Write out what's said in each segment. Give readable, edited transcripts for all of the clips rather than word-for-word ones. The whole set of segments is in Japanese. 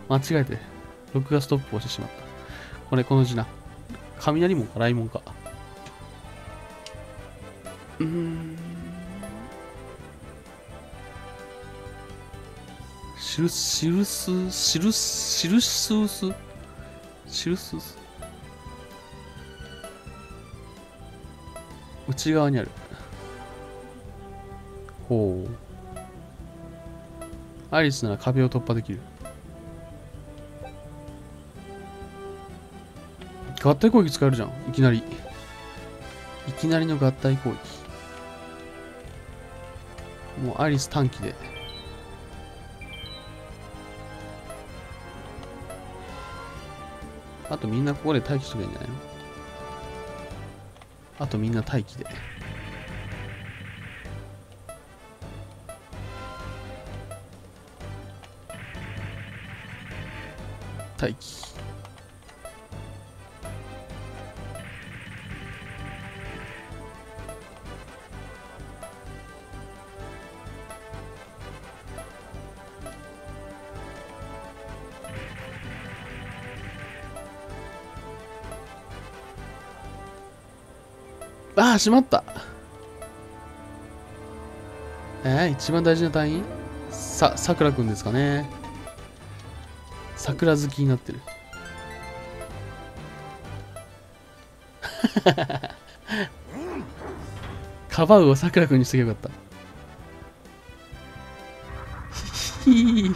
間違えて録画ストップをしてしまった。この字な。雷門か雷門か。シルスース内側にある。ほう。アリスなら壁を突破できる。合体攻撃使えるじゃん。いきなりの合体攻撃。もうアリス短期で。あとみんなここで待機しとけばいいんじゃないの？あとみんな待機で。待機。ああ、しまった。一番大事な隊員さくらくんですかね。桜好きになってる。カバウをさくらくんにしてよかった。ひひ。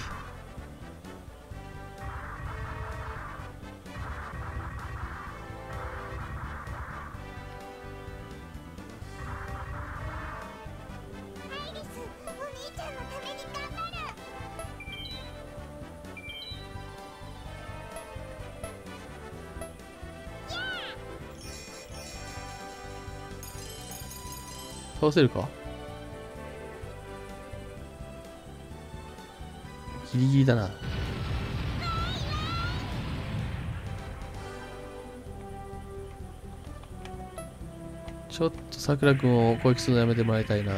倒せるか？ギリギリだな。ちょっとさくらくんを攻撃するのやめてもらいたいな。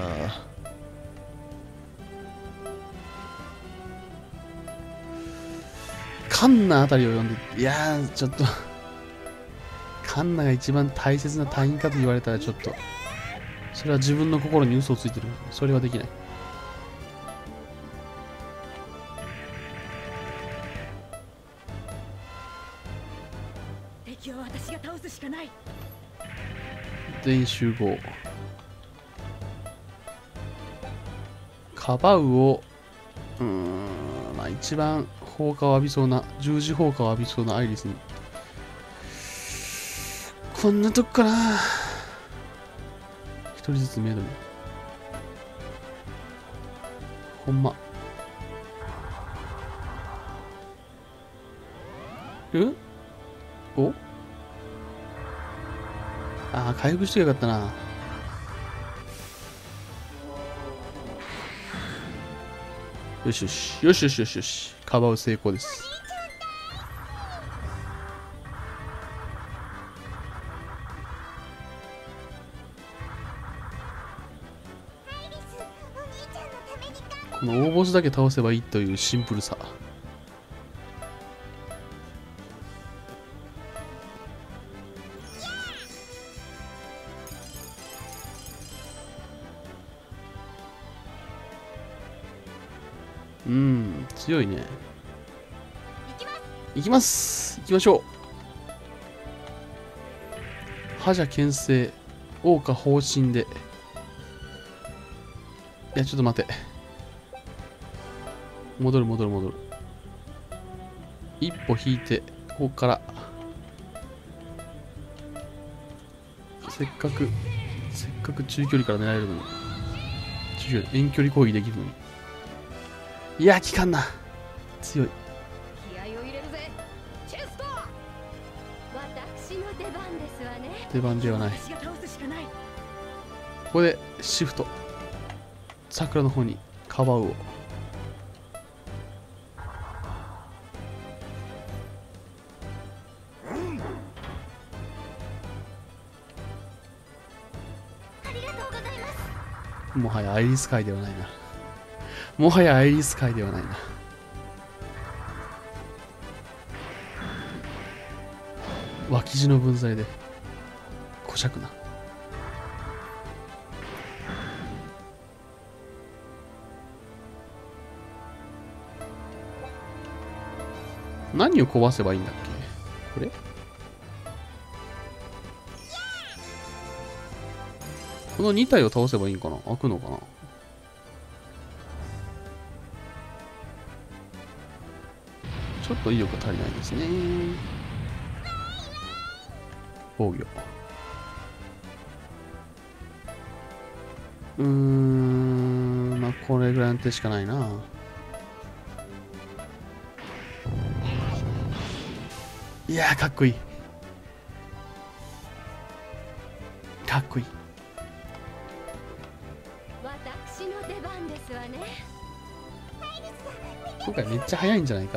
カンナあたりを呼んで、いやー、ちょっとカンナが一番大切な隊員かと言われたらちょっと、それは自分の心に嘘をついてる。それはできない。 敵は私が倒すしかない。 全員集合。カバウをまあ一番放火を浴びそうな、十字放火を浴びそうなアイリスに、こんなとこかな。一人ずつメイドに。ほんま。おああ、回復してよかったな。よしよし。よしよしよしよし。カバウ成功です。この大ボスだけ倒せばいいというシンプルさ。強いね。行きます。行きましょう。覇者牽制、王家方針で。いや、ちょっと待て。戻る。一歩引いて、ここから。せっかく中距離から狙えるのに。遠距離攻撃できるのに。いや、効かんな。強い。 気合を入れるぜ。チェスト。私の出番ですわね。 出番ではない。 私が倒すしかない。 ここでシフト。桜の方にカバウを。もはやアイリス界ではないな。 脇地の分際でこしゃくな。何を壊せばいいんだっけこれ。この2体を倒せばいいんかな。開くのかな。ちょっと威力が足りないですね。防御。まあこれぐらいの手しかないな。いやーかっこいい。かっこいい。 私の出番ですわね。 今回めっちゃ早いんじゃないか。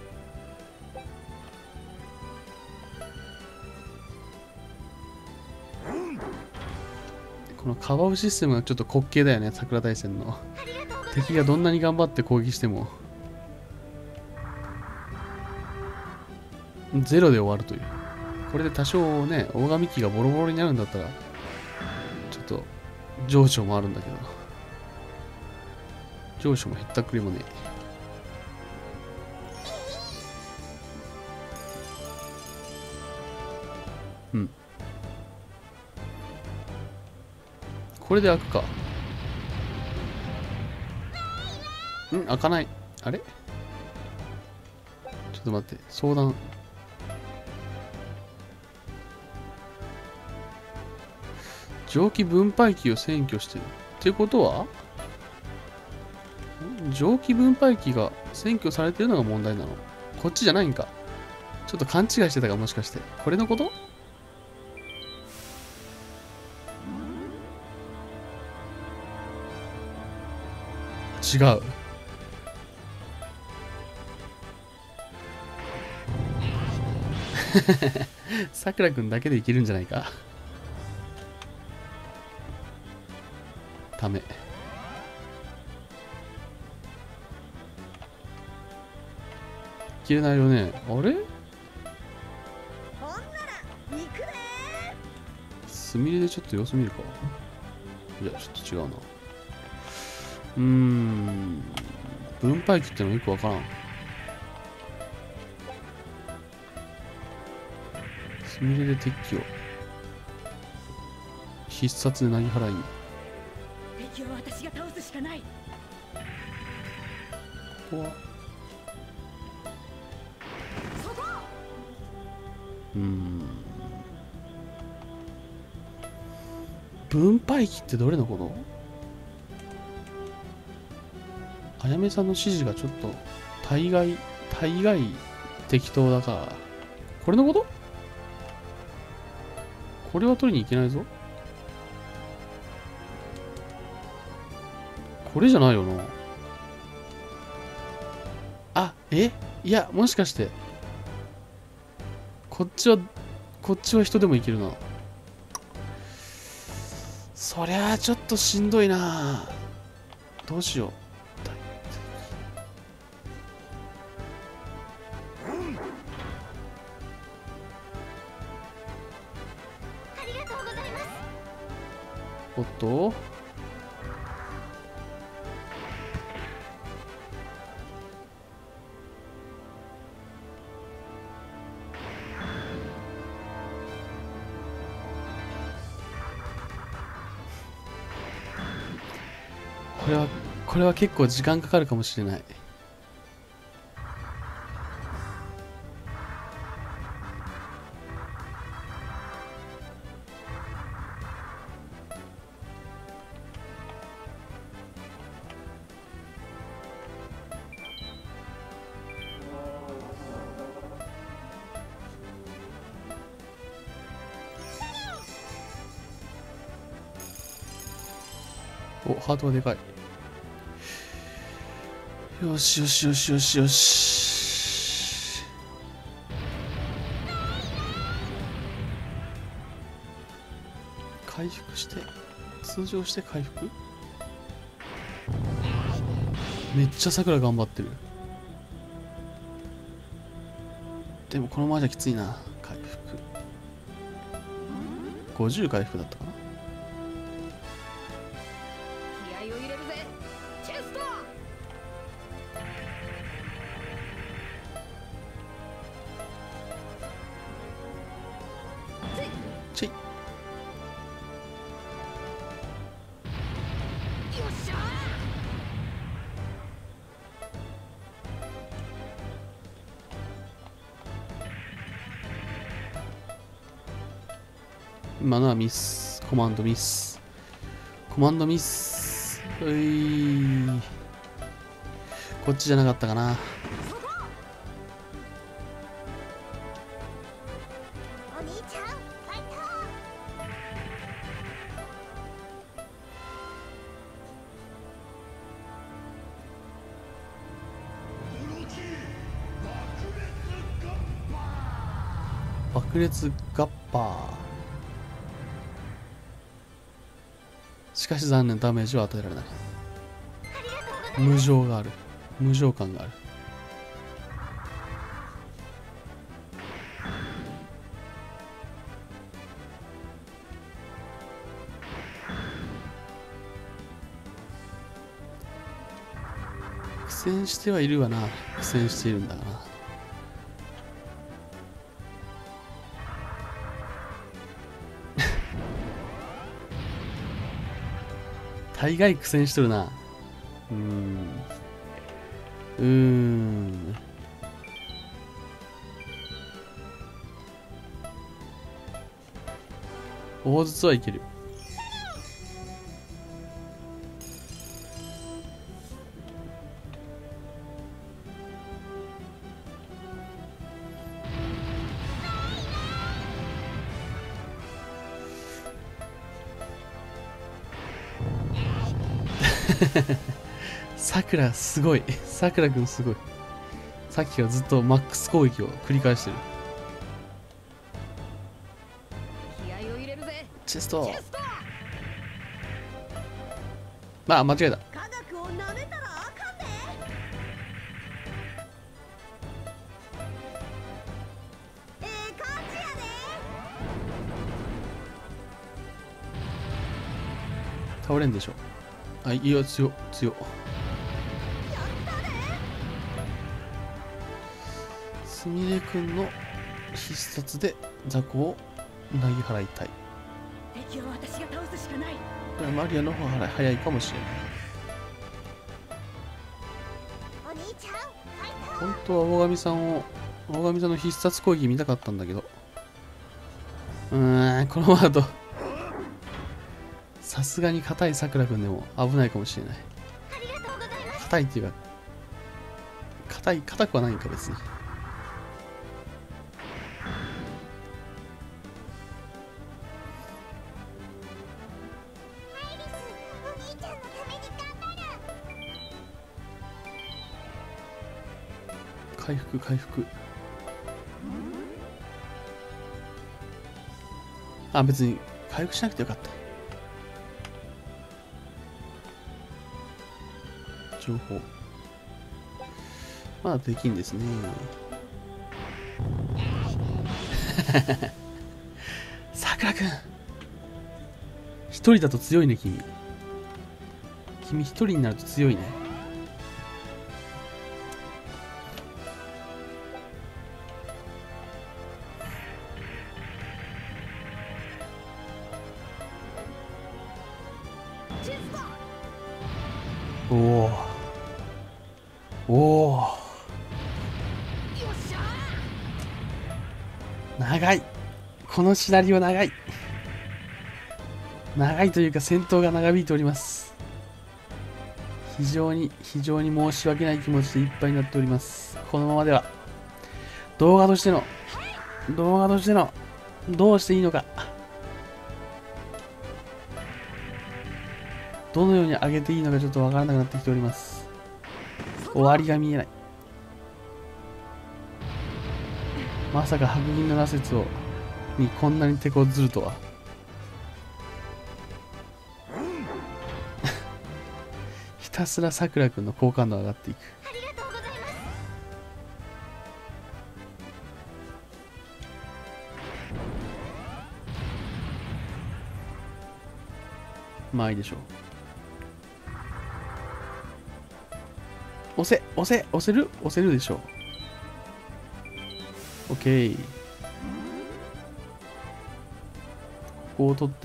このカバーシステムがちょっと滑稽だよね。桜大戦の敵がどんなに頑張って攻撃してもゼロで終わるという。これで多少ね、大神機がボロボロになるんだったらちょっと情緒もあるんだけど、情緒もへったくりもね。うん、これで開くか。開かない。あれちょっと待って、相談。蒸気分配機を占拠してるってことは、蒸気分配機が占拠されてるのが問題なの。こっちじゃないんか。ちょっと勘違いしてたか、もしかしてこれのこと。違う。さくらくんだけでいけるんじゃないか。ダメ。いけないよね。あれすみれでちょっと様子見るか。いや、ちょっと違うな。分配機ってのよくわからん。すみれで敵機を必殺で投げ払いに。 敵を私が倒すしかない。 ここは分配機ってどれのこと。あやめさんの指示がちょっと大概適当だから、これのこと。これは取りに行けないぞ。これじゃないよな。あ、いや、もしかしてこっちは人でもいけるな。そりゃあちょっとしんどいな。どうしよう。 ありがとうございます。 おっと、これは結構時間かかるかもしれない。お、ハートがでかい。よしよしよしよしよし。回復して、通常して回復。めっちゃさくら頑張ってる。でもこのままじゃきついな。回復 50回復だったかな。 気合を入れるぜチェスト。 チェイ。 よっしゃ今のはミス。コマンドミス。コマンドミス。こっちじゃなかったかな。 お兄ちゃんファイト。 爆裂ガッパー。しかし残念、ダメージは与えられない。無情がある。無情感がある。苦戦してはいるわな。苦戦しているんだがな。大概苦戦しとるな。大筒はいける。さくらすごい。さくらくんすごい。さっきからずっとマックス攻撃を繰り返してる。 気合を入れるぜチェスト。 チェスト。 あ、間違えた。 科学をなめたらあかんで。感じやで。 倒れんでしょ。あ、いいよ、強強。すみれくんの必殺で雑魚をなぎ払いたい。 敵を私が倒すしかない。 これマリアの方が早いかもしれない。 お兄ちゃんファイト。 本当は大神さんの必殺攻撃見たかったんだけど、このままだとさすがに硬いさくらくんでも危ないかもしれない。 ありがとうございます。 硬いっていうか、硬くはないんか別に。 アイリス、お兄ちゃんのために頑張る。 回復回復。あ、別に回復しなくてよかった。情報まだできんですね。さくらくん一人だと強いね。君一人になると強いね。おおおお、長い。このシナリオ長い。長いというか戦闘が長引いております。非常に申し訳ない気持ちでいっぱいになっております。このままでは動画としてのどうしていいのか、どのように上げていいのかちょっとわからなくなってきております。終わりが見えない。まさか白銀の羅刹にこんなに手こずるとは。ひたすらさくらくんの好感度上がっていく。 ありがとうございます。 まあいいでしょう。押せるでしょう。 OK。 ここを取って、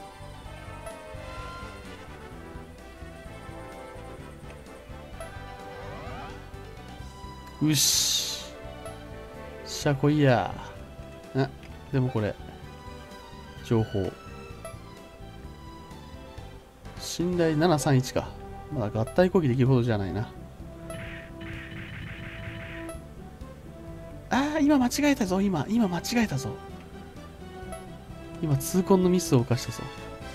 よししゃこいや。あ、でもこれ情報信頼731か。まだ合体攻撃できるほどじゃないな。ああ、今間違えたぞ。今間違えたぞ。今痛恨のミスを犯したぞ。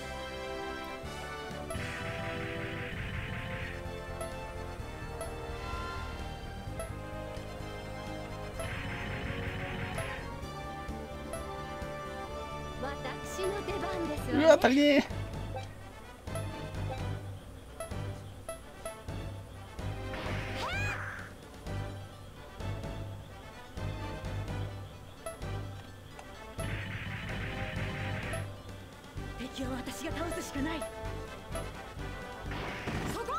私の出番ですうわね。 わ足りねえ。 敵は私が倒すしかない。そこ。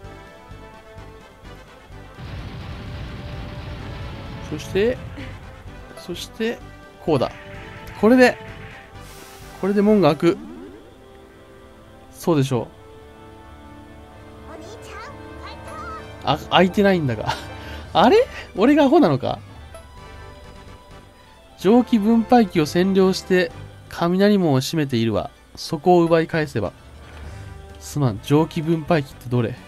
そしてこうだ。これで門が開く。そうでしょお兄ちゃん、ファイト。 う。あ、開いてないんだがあれ、俺がアホなのか。蒸気分配器を占領して雷門を閉めているわ。そこを奪い返せば。すまん、蒸気分配器ってどれ。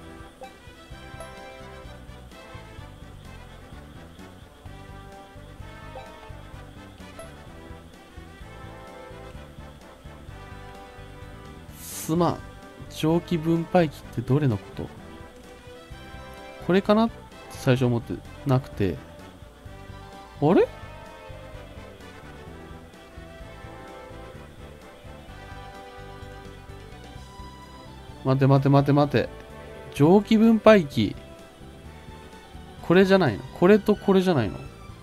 すまん、蒸気分配器ってどれのこと。これかなって最初思ってなくて、あれ、待て。蒸気分配器。これじゃないの。これとこれじゃないの。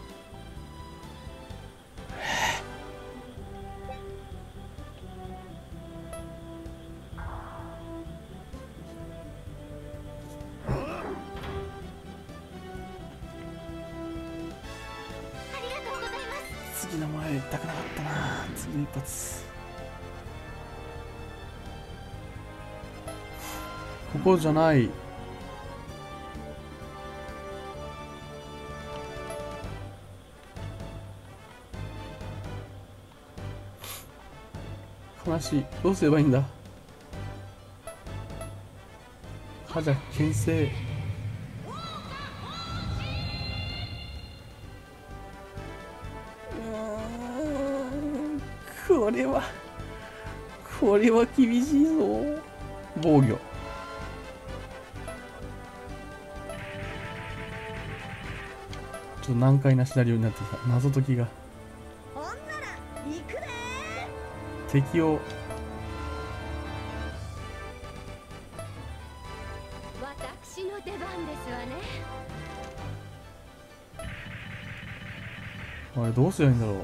ありがとうございます。 次の前行ったくなかったな。次の一発。ここじゃない。悲しい。どうすればいいんだ。はじゃ牽制。これは厳しいぞ。防御。ちょっと難解なシナリオになってた。謎解きが。 ほんなら行くで敵を私の出番ですわね。 あれどうすりゃいいんだろう。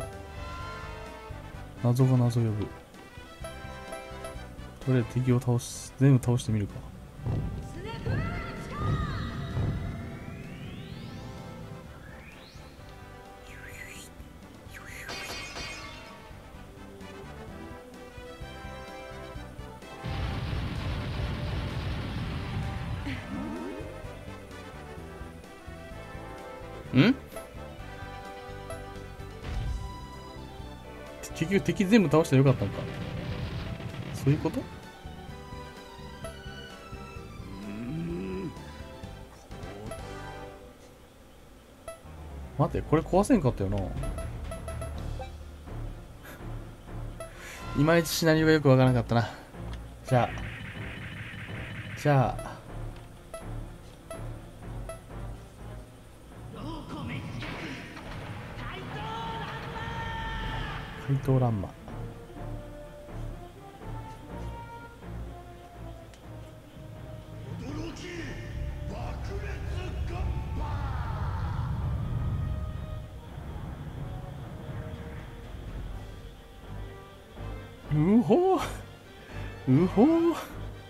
謎が謎呼ぶ。とりあえず敵を全部倒してみるか。ん？結局敵全部倒したらよかったのか。そういうこと？待って、これ壊せんかったよな。いまいちシナリオがよくわからなかったな。じゃあ怪盗乱魔。うほー、 うほー。 アイリス、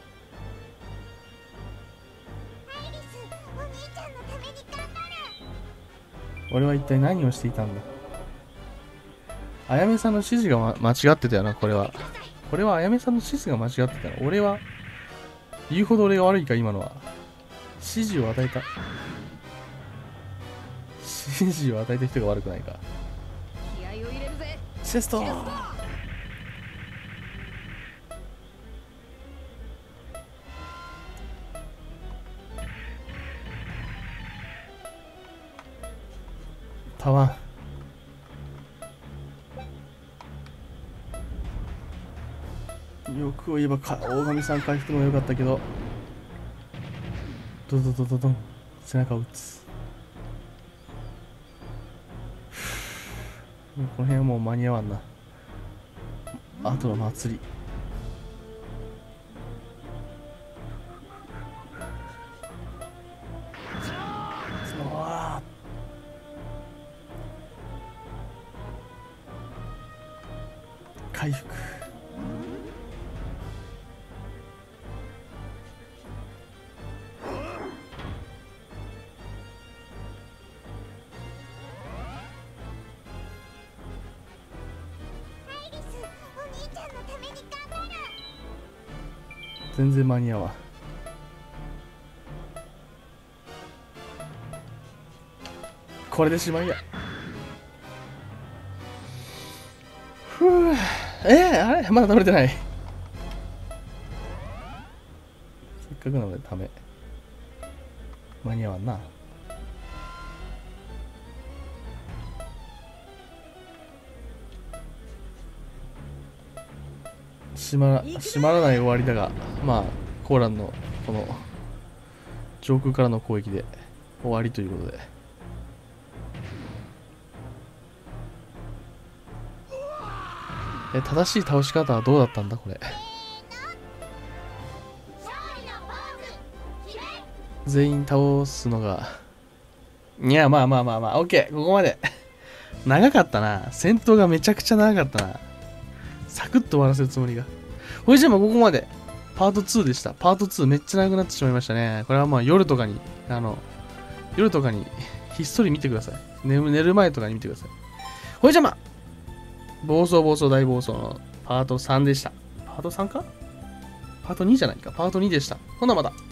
お兄ちゃんのために頑張る。 俺は一体何をしていたんだ。あやめさんの指示が、間違ってたよな、これは。これはあやめさんの指示が間違ってたな。俺は、言うほど俺が悪いか、今のは。指示を与えた。指示を与えた人が悪くないか。 気合を入れるぜ。 チェストたわん。欲を言えば大神さん回復の方が良かったけど、ドドドドドン、背中を打つ。この辺はもう間に合わんな。あとの祭り。回復。全然間に合わん。これでしまいや。ふう。あれまだ倒れてない。せっかくなのでため。間に合わんな。閉まらない終わりだが、まあコーランのこの上空からの攻撃で終わりということで。正しい倒し方はどうだったんだこれ。全員倒すのが、いやまあオッケー、ここまで。長かったな。戦闘がめちゃくちゃ長かったな。サクッと終わらせるつもりが。ほいじゃあここまでパート2でした。パート2めっちゃ長くなってしまいましたね。これはまあ夜とかにひっそり見てください。寝る前とかに見てください。ほいじゃあ暴走大暴走のパート3でした。パート 3 かパート2じゃないか。パート2でした。ほなまた。